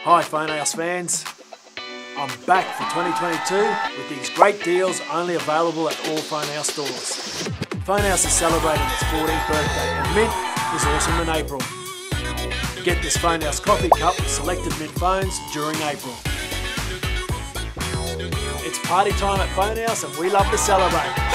Hi Fone Haus fans, I'm back for 2022 with these great deals only available at all Fone Haus stores. Fone Haus is celebrating its 14th birthday and Mintt is awesome in April. Get this Fone Haus coffee cup with selected Mintt phones during April. It's party time at Fone Haus and we love to celebrate.